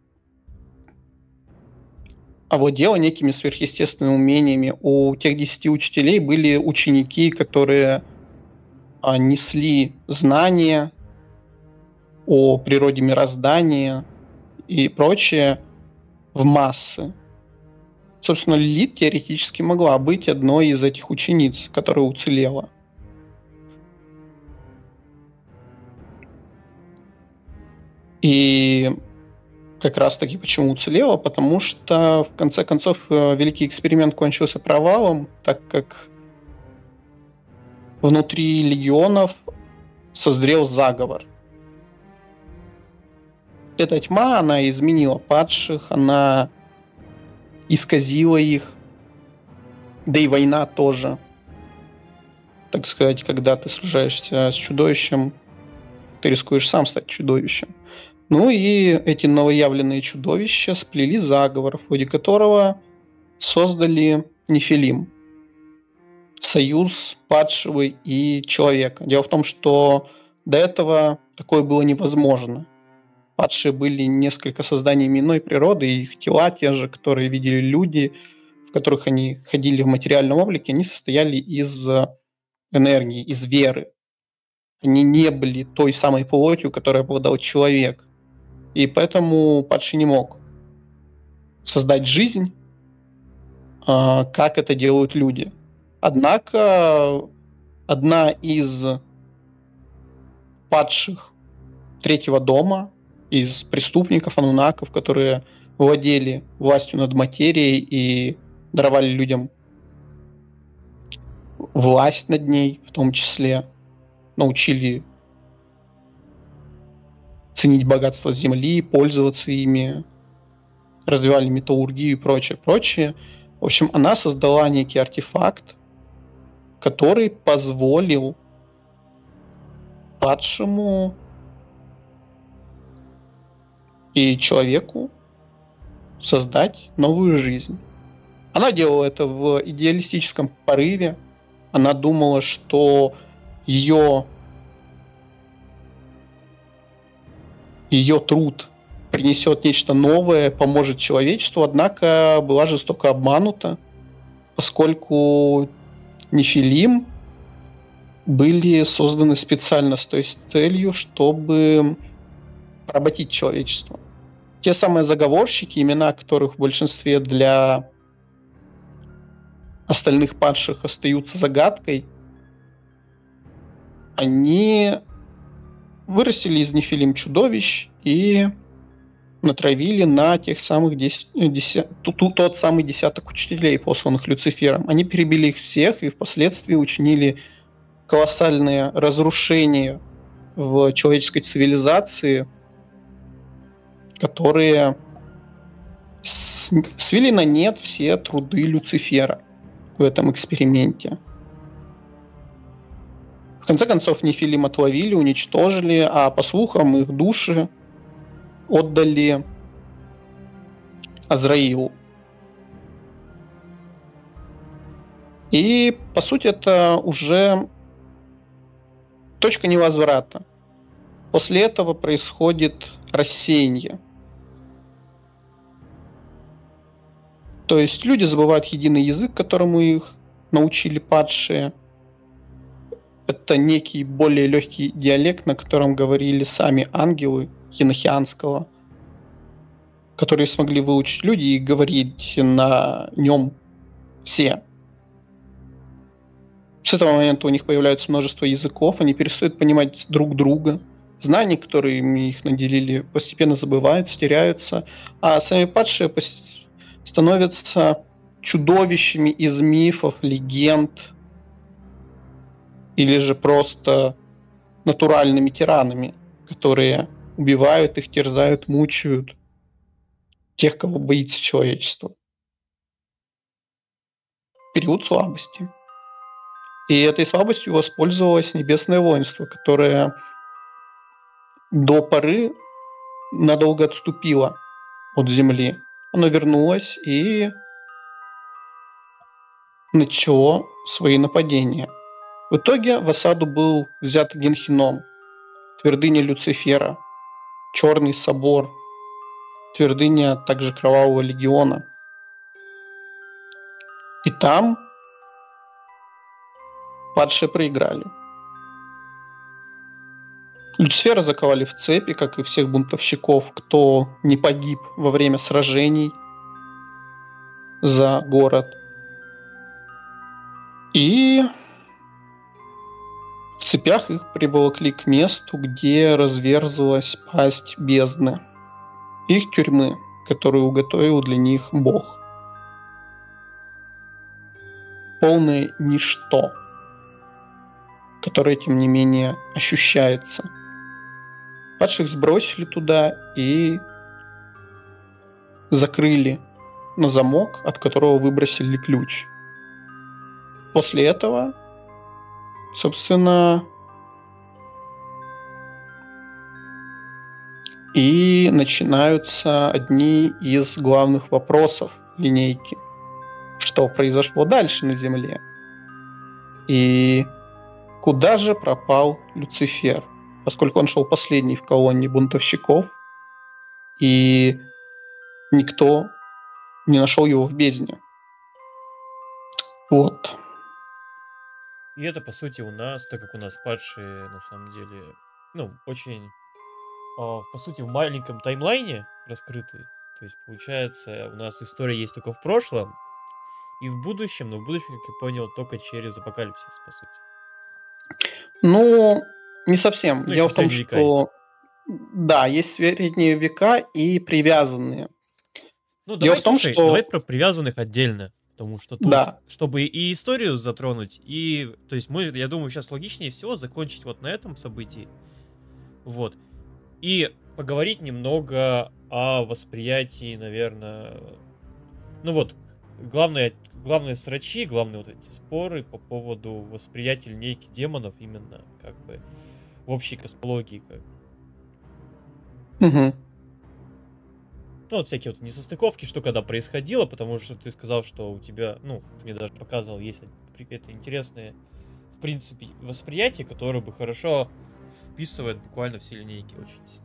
овладело некими сверхъестественными умениями. У тех десяти учителей были ученики, которые а, несли знания о природе мироздания и прочее в массы. Собственно, Лилит теоретически могла быть одной из этих учениц, которая уцелела. И как раз-таки почему уцелела? Потому что, в конце концов, великий эксперимент кончился провалом, так как внутри легионов созрел заговор. Эта тьма, она изменила падших, она исказила их, да и война тоже. Так сказать, когда ты сражаешься с чудовищем, ты рискуешь сам стать чудовищем. Ну и эти новоявленные чудовища сплели заговор, в ходе которого создали Нефилим. Союз падшего и человека. Дело в том, что до этого такое было невозможно. Падшие были несколько созданиями иной природы, и их тела, те же, которые видели люди, в которых они ходили в материальном облике, они состояли из энергии, из веры. Они не были той самой плотью, которой обладал человек. И поэтому падший не мог создать жизнь, как это делают люди. Однако одна из падших третьего дома, из преступников, анунаков, которые владели властью над материей и даровали людям власть над ней, в том числе научили ценить богатство земли, пользоваться ими, развивали металлургию и прочее, прочее. В общем, она создала некий артефакт, который позволил падшему и человеку создать новую жизнь. Она делала это в идеалистическом порыве. Она думала, что ее, ее труд принесет нечто новое, поможет человечеству, однако была жестоко обманута, поскольку Нефилим были созданы специально с той целью, чтобы поработить человечество. Те самые заговорщики, имена которых в большинстве для остальных падших остаются загадкой, они вырастили из Нефилим чудовищ и натравили на тех самых десять, десять, тот, тот самый десяток учителей, посланных Люцифером. Они перебили их всех и впоследствии учинили колоссальные разрушения в человеческой цивилизации, которые свели на нет все труды Люцифера в этом эксперименте. В конце концов, Нефилим отловили, уничтожили, а по слухам их души отдали Азраилу. И, по сути, это уже точка невозврата. После этого происходит рассеяние. То есть люди забывают единый язык, которому их научили падшие. Это некий более легкий диалект, на котором говорили сами ангелы енохианского, которые смогли выучить люди и говорить на нем все. С этого момента у них появляется множество языков, они перестают понимать друг друга. Знания, которыми их наделили, постепенно забываются, теряются, а сами падшие становятся чудовищами из мифов, легенд, или же просто натуральными тиранами, которые убивают их, терзают, мучают тех, кого боится человечество. Период слабости. И этой слабостью воспользовалось небесное воинство, которое до поры надолго отступило от земли. Оно вернулось и начало свои нападения. В итоге в осаду был взят Генхином, твердыня Люцифера, Черный собор, твердыня также Кровавого легиона. И там падшие проиграли. Люцифера заковали в цепи, как и всех бунтовщиков, кто не погиб во время сражений за город. И в цепях их приволокли к месту, где разверзлась пасть бездны. Их тюрьмы, которую уготовил для них Бог. Полное ничто, которое, тем не менее, ощущается. Падших сбросили туда и закрыли на замок, от которого выбросили ключ. После этого, собственно, и начинаются одни из главных вопросов линейки. Что произошло дальше на Земле? И куда же пропал Люцифер? Поскольку он шел последний в колонне бунтовщиков, и никто не нашел его в бездне. Вот. И это, по сути, у нас, так как у нас падшие, на самом деле, ну, очень, а, по сути, в маленьком таймлайне раскрытый. То есть, получается, у нас история есть только в прошлом и в будущем, но в будущем, как я понял, только через апокалипсис, по сути. Ну, не совсем. Ну, Дело еще в том, средние века что да, есть средние века и привязанные. Ну, Дело давай, в том, слушай, что давай про привязанных отдельно, потому что тут, да, чтобы и историю затронуть, и, то есть мы, я думаю, сейчас логичнее всего закончить вот на этом событии, вот, и поговорить немного о восприятии, наверное, ну вот, главное, главные срачи, главные вот эти споры по поводу восприятия линейки демонов именно, как бы, в общей космологии, как. Угу. Ну, вот всякие вот несостыковки, что когда происходило, потому что ты сказал, что у тебя, ну, ты мне даже показывал, есть какие-то интересные, в принципе, восприятия, которые бы хорошо вписывают буквально все линейки очень сильно.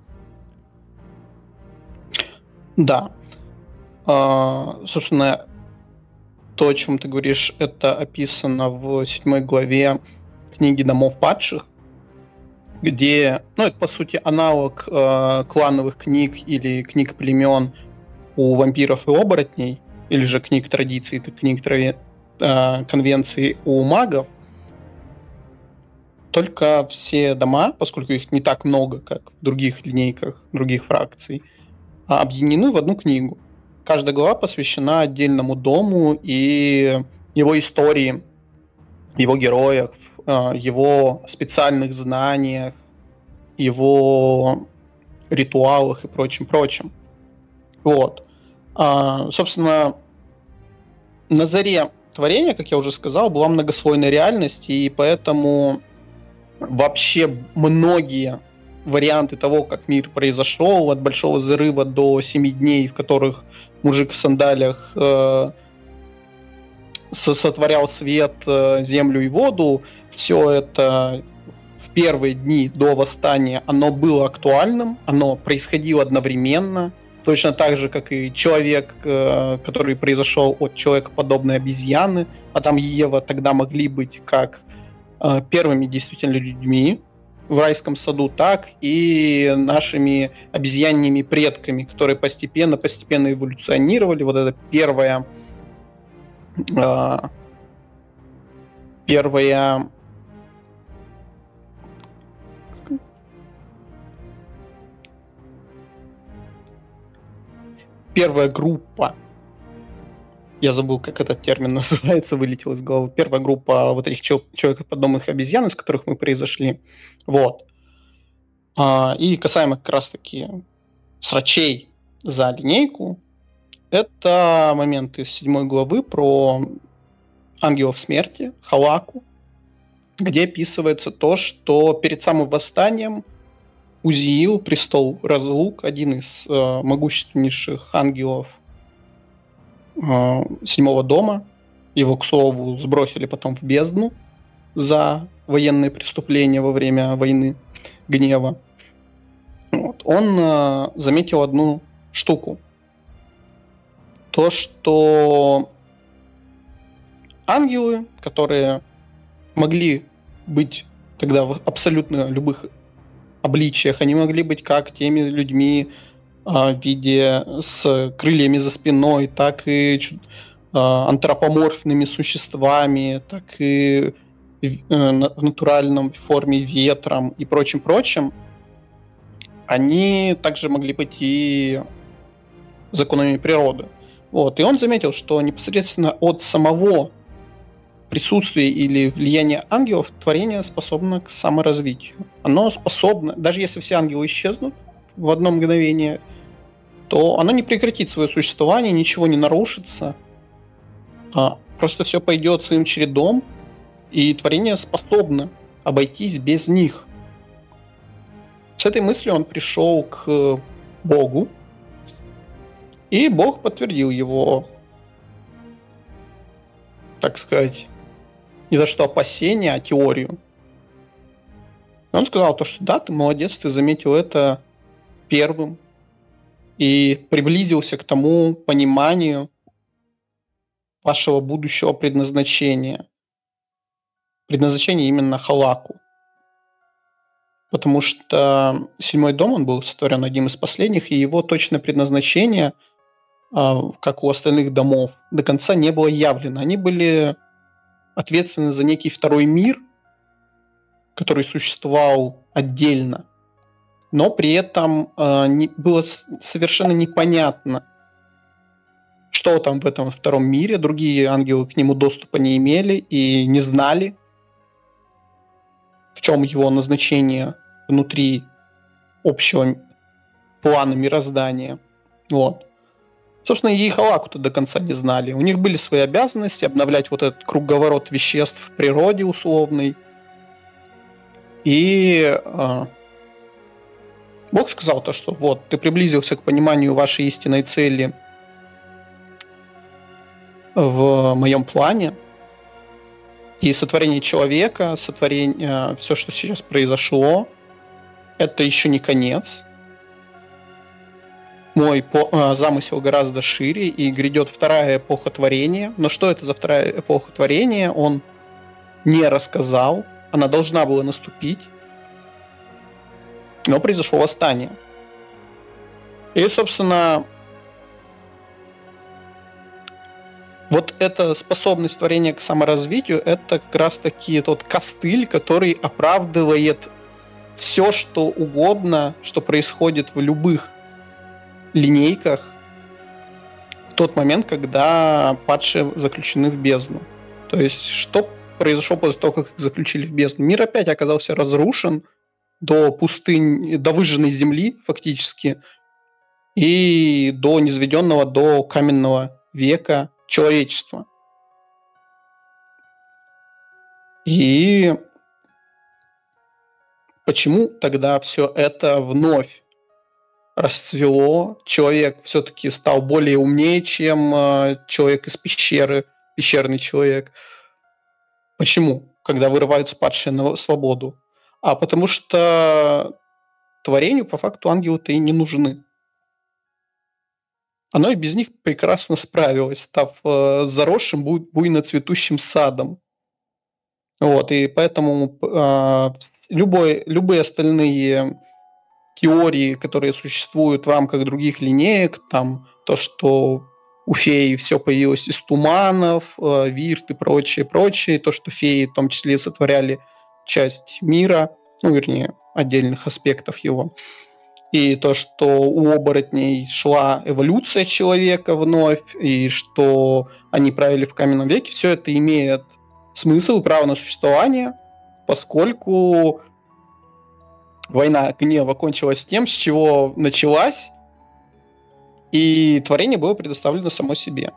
Да. А, собственно, то, о чем ты говоришь, это описано в седьмой главе книги «Домов падших», где, ну, это, по сути, аналог э, клановых книг или книг племен у вампиров и оборотней, или же книг традиций, книг трави, э, конвенций у магов. Только все дома, поскольку их не так много, как в других линейках, других фракций, объединены в одну книгу. Каждая глава посвящена отдельному дому и его истории, его героях, его специальных знаниях, его ритуалах и прочим-прочим. Вот. А, собственно, на заре творения, как я уже сказал, была многослойная реальность, и поэтому вообще многие варианты того, как мир произошел, от Большого Взрыва до семи дней, в которых мужик в сандалиях э, сотворял свет, э, землю и воду, все это в первые дни до восстания, оно было актуальным, оно происходило одновременно, точно так же, как и человек, э, который произошел от человекоподобной обезьяны, Адам и Ева тогда могли быть как э, первыми действительно людьми в райском саду, так и нашими обезьянными предками, которые постепенно-постепенно эволюционировали. Вот это первая э, первая первая группа, я забыл, как этот термин называется, вылетел из головы, первая группа вот этих чел- человекоподобных обезьян, из которых мы произошли. Вот. А, и касаемо как раз-таки срачей за линейку, это момент из седьмой главы про ангелов смерти, Халаку, где описывается то, что перед самым восстанием Узиил, престол разлук, один из э, могущественнейших ангелов э, седьмого дома, его, к слову, сбросили потом в бездну за военные преступления во время войны гнева. Вот. Он э, заметил одну штуку. То, что ангелы, которые могли быть тогда в абсолютно любых обличиях, они могли быть как теми людьми а, в виде с крыльями за спиной, так и а, антропоморфными существами, так и в в натуральном форме ветром и прочим-прочим, они также могли быть и законами природы. Вот. И он заметил, что непосредственно от самого присутствия или влияния ангелов творение способно к саморазвитию. Оно способно, даже если все ангелы исчезнут в одно мгновение, то оно не прекратит свое существование, ничего не нарушится, а просто все пойдет своим чередом, и творение способно обойтись без них. С этой мыслью он пришел к Богу, и Бог подтвердил его, так сказать, не за что опасения, а теорию. И он сказал то, что да, ты молодец, ты заметил это первым и приблизился к тому пониманию вашего будущего предназначения. Предназначение именно Халаку. Потому что седьмой дом, он был сотворен одним из последних, и его точное предназначение, как у остальных домов, до конца не было явлено. Они были ответственны за некий второй мир, который существовал отдельно, но при этом было совершенно непонятно, что там в этом втором мире. Другие ангелы к нему доступа не имели и не знали, в чем его назначение внутри общего плана мироздания. Вот. Собственно, и Халаку-то до конца не знали. У них были свои обязанности обновлять вот этот круговорот веществ в природе условный. И э, Бог сказал то, что вот, ты приблизился к пониманию вашей истинной цели в моем плане. И сотворение человека, сотворение, все, что сейчас произошло, это еще не конец. Мой по, э, замысел гораздо шире, и грядет вторая эпоха творения. Но что это за вторая эпоха творения, он не рассказал. Она должна была наступить. Но произошло восстание. И, собственно, вот эта способность творения к саморазвитию, это как раз-таки тот костыль, который оправдывает все, что угодно, что происходит в любых линейках в тот момент, когда падшие заключены в бездну. То есть, что произошло после того, как их заключили в бездну? Мир опять оказался разрушен до пустынь, до выжженной земли фактически, и до низведенного до каменного века человечества. И почему тогда все это вновь расцвело? Человек все-таки стал более умнее, чем э, человек из пещеры, пещерный человек. Почему? Когда вырываются падшие на свободу. А потому что творению по факту ангелы-то и не нужны. Оно и без них прекрасно справилось, став э, заросшим, буй, буйно цветущим садом. Вот, и поэтому э, любой, любые остальные теории, которые существуют в рамках других линеек, там то, что у феи все появилось из туманов, э, вирт и прочее, прочее, то, что феи в том числе сотворяли часть мира, ну, вернее, отдельных аспектов его, и то, что у оборотней шла эволюция человека вновь, и что они правили в каменном веке, все это имеет смысл и право на существование, поскольку война гнева кончилась тем, с чего началась, и творение было предоставлено само себе.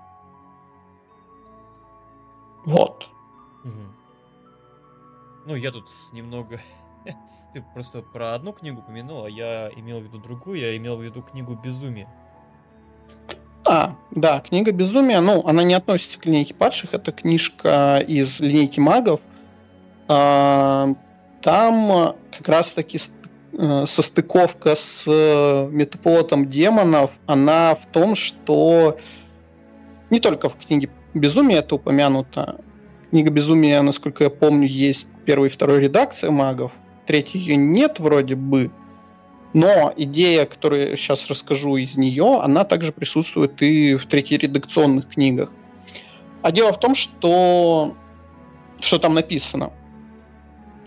Вот. Угу. Ну, я тут немного... Ты просто про одну книгу упомянул, а я имел в виду другую, я имел в виду книгу «Безумие». А, да, книга «Безумие», ну, она не относится к линейке падших, это книжка из линейки магов. А, там как раз-таки состыковка с метаплотом демонов, она в том, что не только в книге «Безумие» это упомянуто. Книга «Безумие», насколько я помню, есть первой и второй редакции магов, третьей ее нет вроде бы, но идея, которую я сейчас расскажу из нее, она также присутствует и в третьередакционных книгах. А дело в том, что что там написано.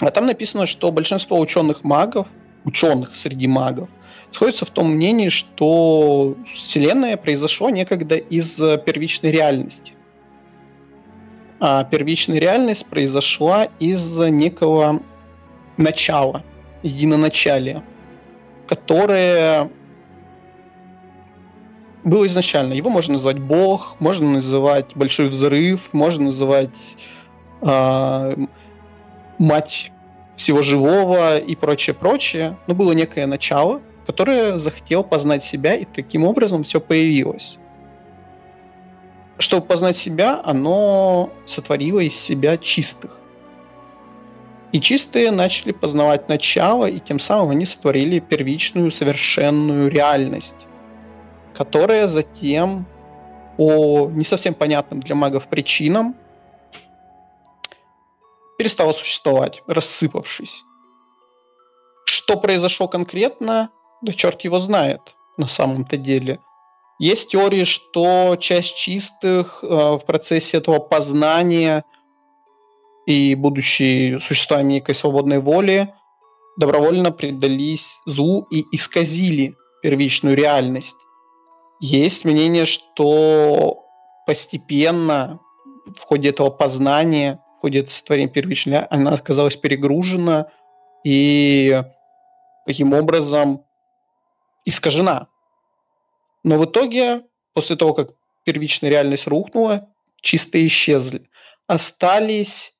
А там написано, что большинство ученых-магов, ученых среди магов, сходятся в том мнении, что Вселенная произошла некогда из первичной реальности. А первичная реальность произошла из некого начала, единоначалия, которое было изначально. Его можно назвать Бог, можно называть Большой Взрыв, можно называть э, Мать всего живого и прочее-прочее. Но было некое начало, которое захотело познать себя, и таким образом все появилось. Чтобы познать себя, оно сотворило из себя чистых. И чистые начали познавать начало, и тем самым они сотворили первичную совершенную реальность, которая затем по не совсем понятным для магов причинам перестала существовать, рассыпавшись. Что произошло конкретно, да черт его знает на самом-то деле. Есть теории, что часть чистых э, в процессе этого познания и будучи существами некой свободной воли добровольно предались злу и исказили первичную реальность. Есть мнение, что постепенно в ходе этого познания, в ходе сотворения первичной, она оказалась перегружена и таким образом искажена. Но в итоге, после того, как первичная реальность рухнула, чистые исчезли. Остались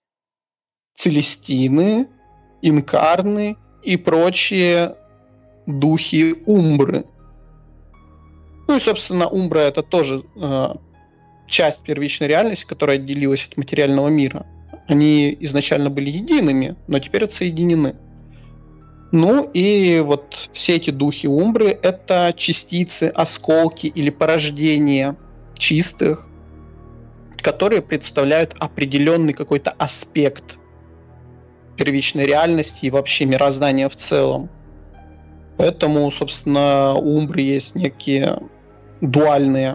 Целестины, Инкарны и прочие духи Умбры. Ну и, собственно, Умбра — это тоже э, часть первичной реальности, которая отделилась от материального мира. Они изначально были едиными, но теперь отсоединены. Ну и вот все эти духи Умбры — это частицы, осколки или порождения чистых, которые представляют определенный какой-то аспект первичной реальности и вообще мироздания в целом. Поэтому, собственно, у Умбры есть некие дуальные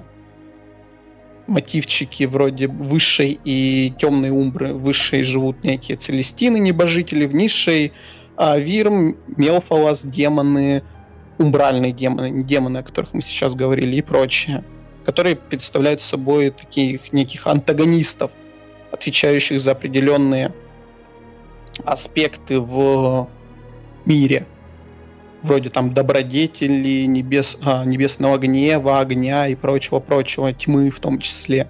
мотивчики вроде высшей и темной Умбры. В высшей живут некие Целестины, небожители, в низшей а, Вирм, Мелфалас, демоны, умбральные демоны, демоны, о которых мы сейчас говорили, и прочее, которые представляют собой таких неких антагонистов, отвечающих за определенные аспекты в мире, вроде там добродетели, небес, а, небесного гнева, огня и прочего-прочего, тьмы в том числе.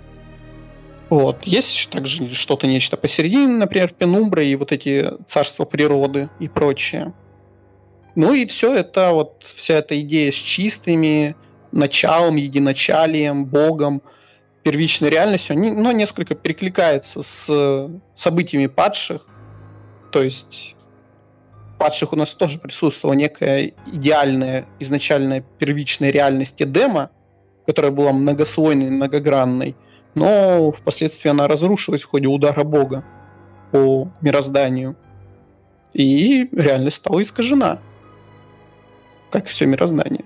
Вот. Есть также что-то, нечто посередине, например, пенумбра и вот эти царства природы и прочее. Ну и все это, вот вся эта идея с чистыми, началом, единачалием, Богом, первичной реальностью, они, ну, несколько перекликается с событиями падших. То есть в падших у нас тоже присутствовала некая идеальная изначальная первичная реальность Эдема, которая была многослойной, многогранной, но впоследствии она разрушилась в ходе удара Бога по мирозданию. И реальность стала искажена, как и все мироздание.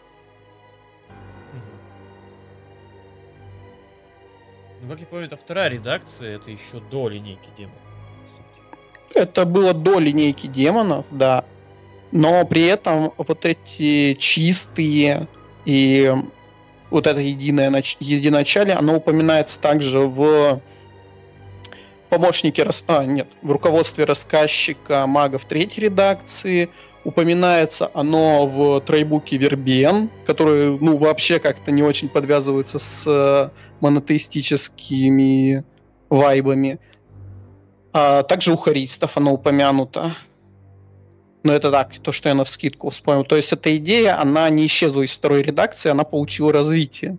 Ну, как я помню, это вторая редакция, это еще до линейки демонов. Это было до линейки демонов, да. Но при этом вот эти чистые и вот это единое нач... единоначалие, оно упоминается также в помощнике, рас... а, нет, в руководстве рассказчика магов третьей редакции. Упоминается оно в тройбуке Вербен, который, ну, вообще как-то не очень подвязывается с монотеистическими вайбами. А также у харистов оно упомянуто. Но это так, то, что я навскидку вспомнил. То есть эта идея, она не исчезла из второй редакции, она получила развитие.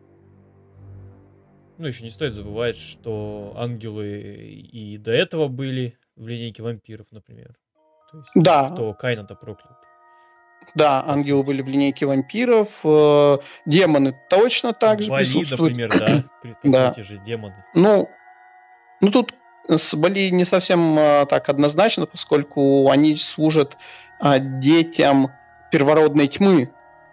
Ну, еще не стоит забывать, что ангелы и до этого были в линейке вампиров, например. То есть, да. Кто Каина-то проклят. Да, ангелы были в линейке вампиров, э, демоны точно так же Бали, присутствуют. например, да, по да. сути же демоны. Ну, ну, тут с Бали не совсем а, так однозначно, поскольку они служат а, детям первородной тьмы.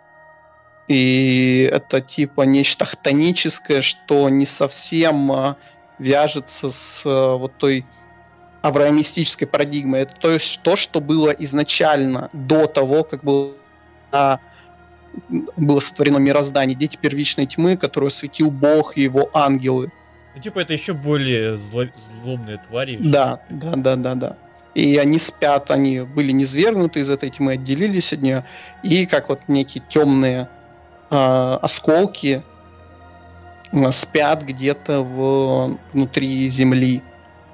И это типа нечто хтоническое, что не совсем а, вяжется с а, вот той авраамистической парадигмы. Это то есть то, что было изначально, до того, как было, а, было сотворено мироздание. Дети первичной тьмы, которую осветил Бог и его ангелы. Ну, типа, это еще более зло... злобные твари. Да, да, да, да, да. И они спят, они были низвергнуты из этой тьмы, отделились от нее, и как вот некие темные э, осколки э, спят где-то в, внутри земли.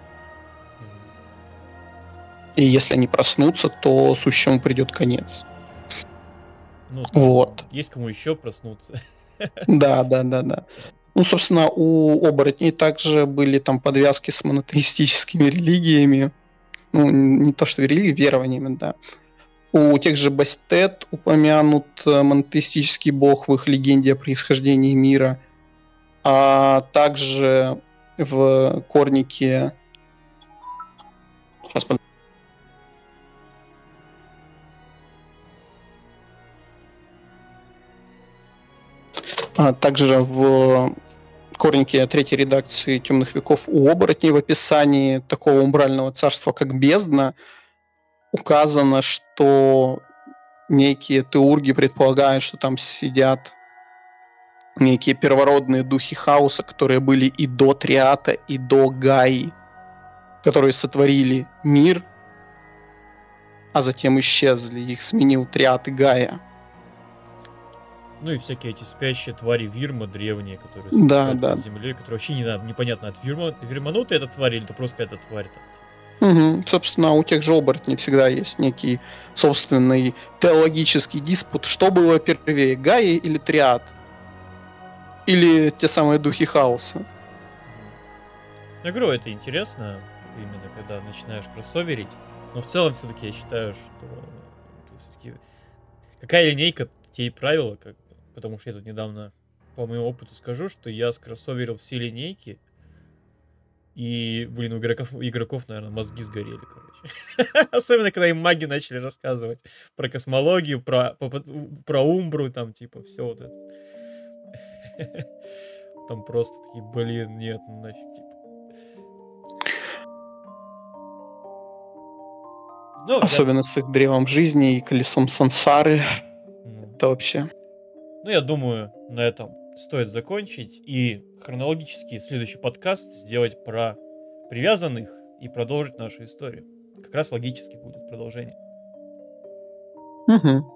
И если они проснутся, то сущему придет конец. Ну, вот. Есть кому еще проснуться. Да, да, да, да. Ну, собственно, у оборотней также были там подвязки с монотеистическими религиями. Ну, не то что религии, верованиями, да. У тех же Бастет упомянут монотеистический бог в их легенде о происхождении мира. А также в Корнике... Сейчас, под... а также в Корнике третьей редакции «Темных веков» у оборотней в описании такого умбрального царства, как бездна, указано, что некие теурги предполагают, что там сидят некие первородные духи хаоса, которые были и до Триата, и до Гаи, которые сотворили мир, а затем исчезли. Их сменил Триат и Гая. Ну и всякие эти спящие твари Вирма древние, которые да, спят да. под землей, которые вообще не знаю, непонятно, от Вирма, Вирманута эта тварь или это просто какая-то тварь там. Угу. Собственно, у тех же оборотней всегда есть некий собственный теологический диспут. Что было первее, Гайя или Триад? Или те самые духи хаоса? Я говорю, это интересно, именно когда начинаешь кроссоверить. Но в целом все-таки я считаю, что все-таки какая линейка, те и правила, как... потому что я тут недавно по моему опыту скажу, что я скроссоверил все линейки. И, блин, у игроков, у игроков, наверное, мозги сгорели, короче. Особенно, когда им маги начали рассказывать про космологию, про, про, про Умбру, там, типа, все вот это. Там просто такие, блин, нет, нафиг, типа. Ну, особенно я... с их древом жизни и колесом сансары. Mm. Это вообще... Ну, я думаю, на этом стоит закончить и хронологически следующий подкаст сделать про привязанных и продолжить нашу историю. Как раз логически будет продолжение. Угу.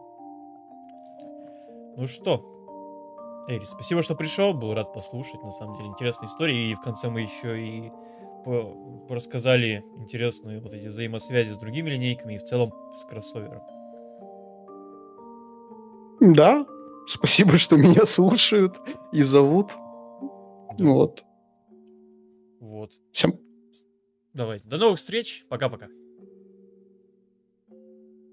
Ну что, Эри, спасибо, что пришел. Был рад послушать, на самом деле, интересные истории. И в конце мы еще и по- рассказали интересные вот эти взаимосвязи с другими линейками и в целом с кроссовером. Да, спасибо, что меня слушают и зовут. Да. Вот. Вот. Всем. Давай. До новых встреч. Пока-пока.